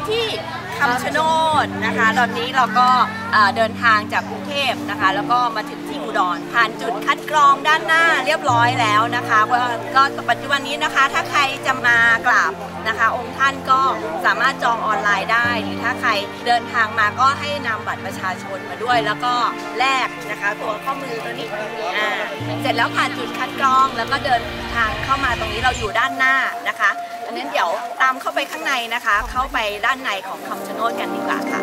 ที่คำชะโนดนะคะตอนนี้เราก็เดินทางจากกรุงเทพนะคะแล้วก็มาถึงที่อุดรผ่านจุดคัดกรองด้านหน้าเรียบร้อยแล้วนะคะก็ปัจจุบันนี้นะคะถ้าใครจะมากราบนะคะองค์ท่านก็สามารถจองออนไลน์ได้หรือถ้าใครเดินทางมาก็ให้นำบัตรประชาชนมาด้วยแล้วก็แลกนะคะตัวข้อมือตัวนี้เสร็จแล้วผ่านจุดคัดกรองแล้วก็เดินทางเข้ามาตรงนี้เราอยู่ด้านหน้านะคะอันนั้นเดี๋ยวตามเข้าไปข้างในนะคะเข้าไปด้านในของคำชะโนดกันดีกว่าค่ะ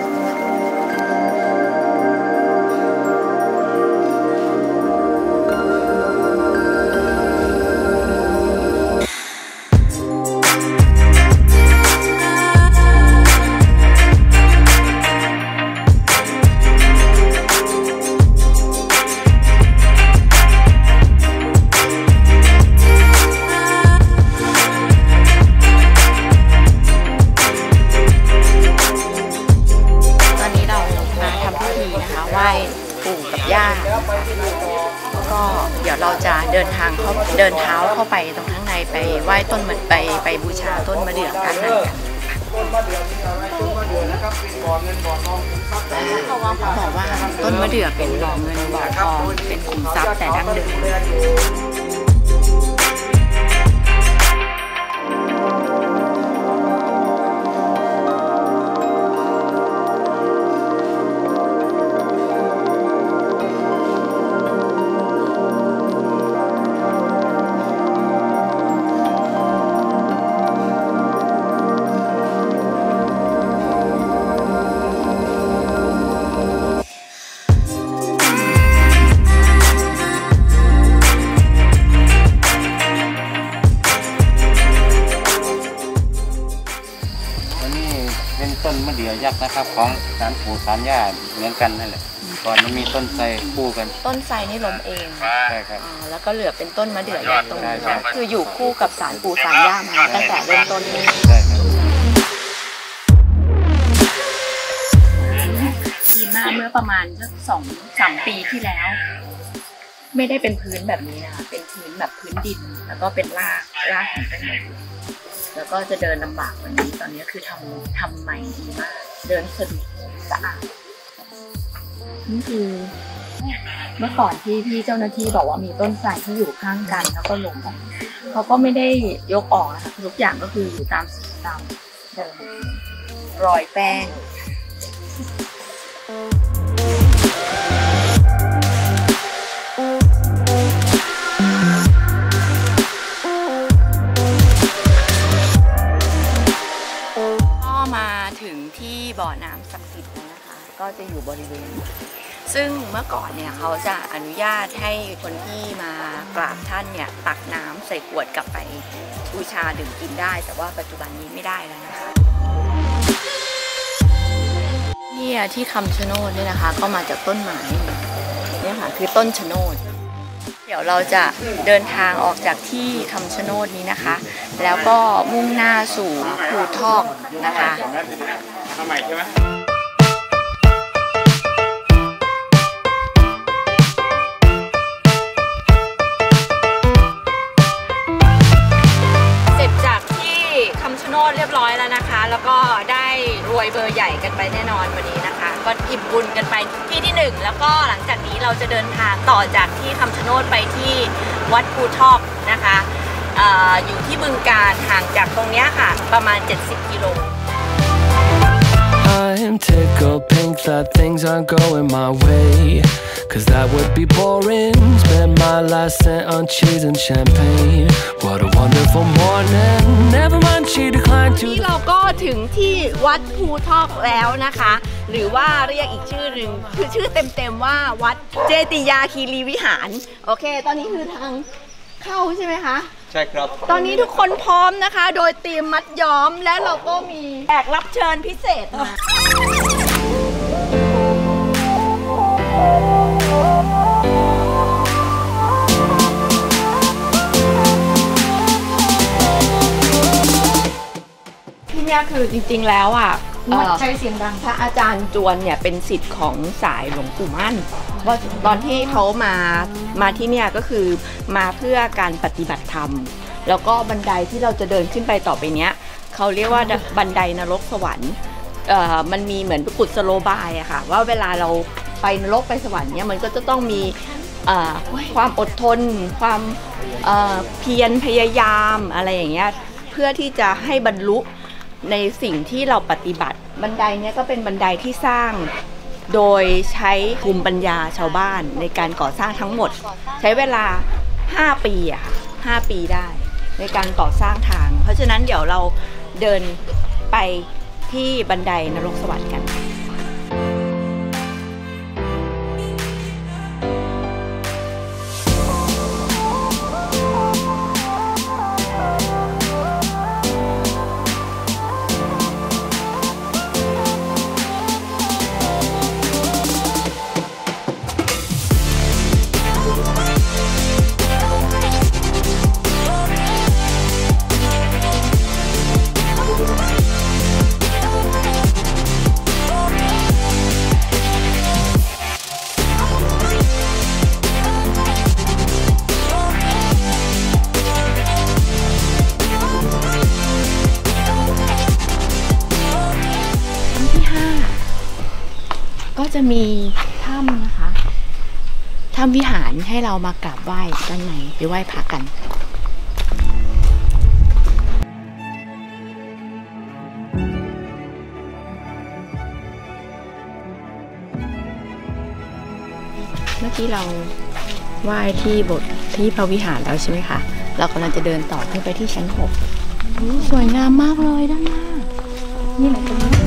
ไหว้ปู่กับย่าแล้วก็เดี๋ยวเราจะเดินเท้าเข้าไปตรงข้างในไปไหว้ต้นไปบูชาต้นมะเดื่อกันนั่นกันเขาบอกว่าต้นมะเดื่อเป็นบ่อเงินบ่อทองเป็นขุมทรัพย์แต่ดั้งเดิมต้นมะเดื่อยักษ์นะครับของศาลปู่ศาลย่าเหมือนกันนั่นแหละก่อนมันมีต้นไทรคู่กันต้นไทรนี่ล้มเองใช่ครับแล้วก็เหลือเป็นต้นมะเดื่อยักษ์ตรงนี้คืออยู่คู่กับศาลปู่ศาลย่ามาตั้งแต่เริ่มต้นนี้ใช่ครับดีมากเมื่อประมาณสัก2-3 ปีที่แล้วไม่ได้เป็นพื้นแบบนี้นะคะเป็นพื้นแบบพื้นดินแล้วก็เป็นรากของต้นไม้แล้วก็จะเดินลำบากวันนี้ตอนนี้คือทำใหม่ดีมากเดินสะดวกสะอาดนี่คือเมื่อก่อนที่พี่เจ้าหน้าที่บอกว่ามีต้นไทรที่อยู่ข้างกันแล้วก็ล้มเขาก็ไม่ได้ยกออกนะคะทุกอย่างก็คืออยู่ตามเดิมรอยแป้งถึงที่บ่อน้ำศักดิ์สิทธิ์แล้วนะคะก็จะอยู่บริเวณซึ่งเมื่อก่อนเนี่ยเขาจะอนุญาตให้คนที่มากราบท่านเนี่ยตักน้ำใส่ขวดกลับไปบูชาดื่มกินได้แต่ว่าปัจจุบันนี้ไม่ได้แล้วนะคะเนี่ยที่คำชะโนดเนี่ยนะคะก็มาจากต้นไม้เนี่ยค่ะคือต้นชะโนดเดี๋ยวเราจะเดินทางออกจากที่คำชะโนดนี้นะคะแล้วก็มุ่งหน้าสู่ภูทอกนะคะทำไมใช่ไหมเสร็จจากที่คำชะโนดเรียบร้อยแล้วนะคะแล้วก็ได้รวยเบอร์ใหญ่กันไปแน่นอนวันนี้นะคะก็อิ่มบุญกันไปที่1แล้วก็หลังจากนี้เราจะเดินทางต่อจากที่คำชะโนดไปที่วัดภูทอกนะคะอยู่ที่บึงกาฬห่างจากตรงนี้ค่ะประมาณ70 กิโล I'm tickled pink that things aren't going my way Cause that would be boring Spend my last cent on cheese and champagne What a wonderful morning Never mind she declined to ที่เราก็ถึงที่วัดภูทอกแล้วนะคะหรือว่าเรียกอีกชื่อหนึ่งคือชื่อเต็มๆว่าวัดเจติยาคีรีวิหารโอเคตอนนี้คือทางเข้าใช่ไหมคะใช่ครับตอนนี้ทุกคนพร้อมนะคะโดยทีมมัดย้อมและเราก็มีแขกรับเชิญพิเศษมาที่นี่คือจริงๆแล้วอ่ะใช้เสียงดังพระอาจารย์จวนเนี่ยเป็นศิษย์ของสายหลวงปู่มั่นว่าตอนที่เขามาที่เนี่ยก็คือมาเพื่อการปฏิบัติธรรมแล้วก็บันไดที่เราจะเดินขึ้นไปต่อไปเนี้ยเขาเรียกว่าบันไดนรกสวรรค์มันมีเหมือนกุศโลบายอะค่ะว่าเวลาเราไปนรกไปสวรรค์เนี่ยมันก็จะต้องมีความอดทนความเพียรพยายามอะไรอย่างเงี้ยเพื่อที่จะให้บรรลุในสิ่งที่เราปฏิบัติบันไดเนี้ยก็เป็นบันไดที่สร้างโดยใช้ภูมิปัญญาชาวบ้านในการก่อสร้างทั้งหมดใช้เวลา5 ปีอะค่ะ5 ปีได้ในการก่อสร้างทางเพราะฉะนั้นเดี๋ยวเราเดินไปที่บันไดนรกสวรรค์กันก็จะมีถ้ำนะคะถ้ำวิหารให้เรามากราบไหว้ด้านในไปไหว้พระกันเมื่อกี้เราไหว้ที่โบสถ์ที่พระวิหารแล้วใช่ไหมคะเรากำลังจะเดินต่อขึ้นไปที่ชั้น6สวยงามมากเลยด้านหน้านี่แหละตรงนี้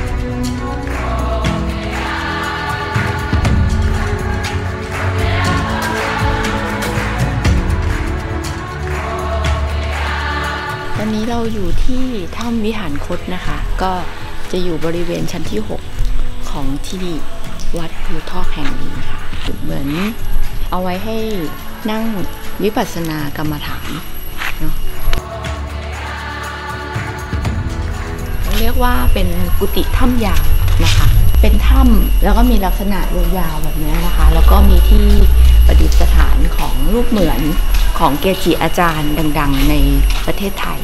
ตอนนี้เราอยู่ที่ถ้ำวิหารคตนะคะก็จะอยู่บริเวณชั้นที่6ของที่นี่วัดภูทอกแห่งนี้ค่ะเหมือนเอาไว้ให้นั่งวิปัสสนากรรมฐานเนาะเรียกว่าเป็นกุฏิถ้ำยาวนะคะเป็นถ้ำแล้วก็มีลักษณะยาวๆแบบนี้นะคะแล้วก็มีที่ประดิษฐานของรูปเหมือนของเกจิอาจารย์ดังๆในประเทศไทย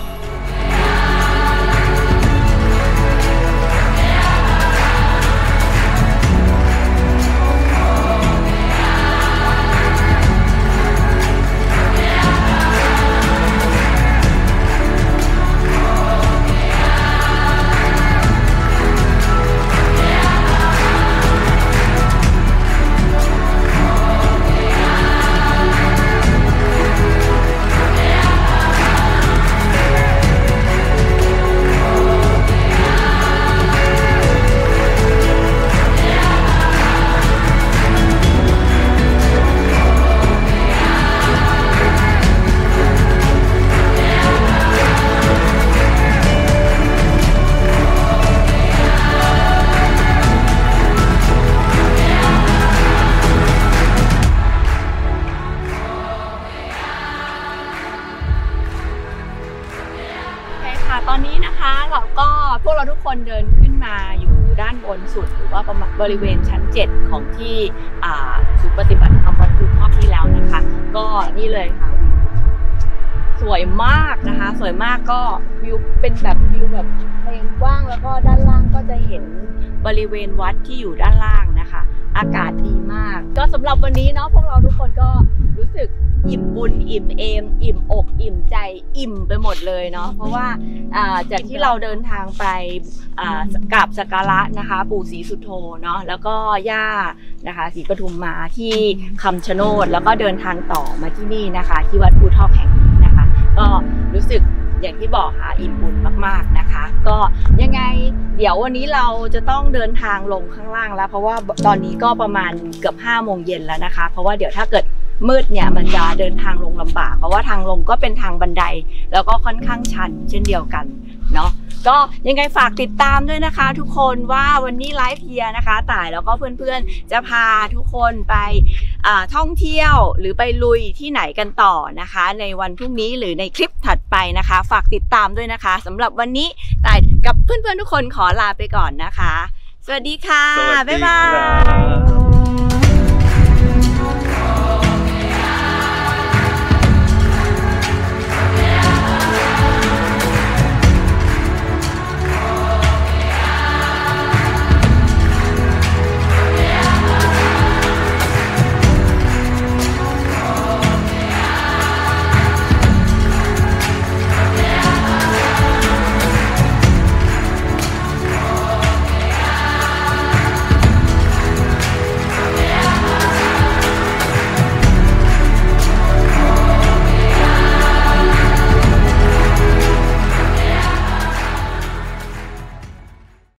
ตอนนี้นะคะพวกเราทุกคนเดินขึ้นมาอยู่ด้านบนสุดหรือว่าประมาณบริเวณชั้น7ของที่ศูนย์ปฏิบัติธรรมวัดภูทอกที่แล้วนะคะก็นี่เลยค่ะสวยมากนะคะสวยมากก็วิวเป็นแบบวิวแบบเพลนกว้างแล้วก็ด้านล่างก็จะเห็นบริเวณวัดที่อยู่ด้านล่างนะคะอากาศดีมากก็สำหรับวันนี้เนาะพวกเราทุกคนก็รู้สึกอิ่มบุญอิ่มเอมอิ่มอกอิ่มใจอิ่มไปหมดเลยเนาะเพราะว่าจากที่เราเดินทางไปกราบสักการะนะคะปู่ศรีสุโธเนาะแล้วก็ย่านะคะศรีปทุมมาที่คำชะโนดแล้วก็เดินทางต่อมาที่นี่นะคะที่วัดภูทอกแห่งนี้นะคะก็รู้สึกอย่างที่บอกค่ะอิ่มบุญมากๆนะคะก็ยังไงเดี๋ยววันนี้เราจะต้องเดินทางลงข้างล่างแล้วเพราะว่าตอนนี้ก็ประมาณเกือบ5 โมงเย็นแล้วนะคะเพราะว่าเดี๋ยวถ้าเกิดมืดเนี่ยมันจะเดินทางลงลำบากเพราะว่าทางลงก็เป็นทางบันไดแล้วก็ค่อนข้างชันเช่นเดียวกันเนาะก็ยังไงฝากติดตามด้วยนะคะทุกคนว่าวันนี้ไลฟ์เฮียนะคะต่ายแล้วก็เพื่อนๆจะพาทุกคนไปท่องเที่ยวหรือไปลุยที่ไหนกันต่อนะคะในวันพรุ่งนี้หรือในคลิปถัดไปนะคะฝากติดตามด้วยนะคะสำหรับวันนี้ต่ายกับเพื่อนๆทุกคนขอลาไปก่อนนะคะสวัสดีค่ะบ๊ายบาย